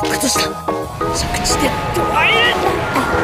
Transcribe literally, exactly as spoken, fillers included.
靴下着地でドライ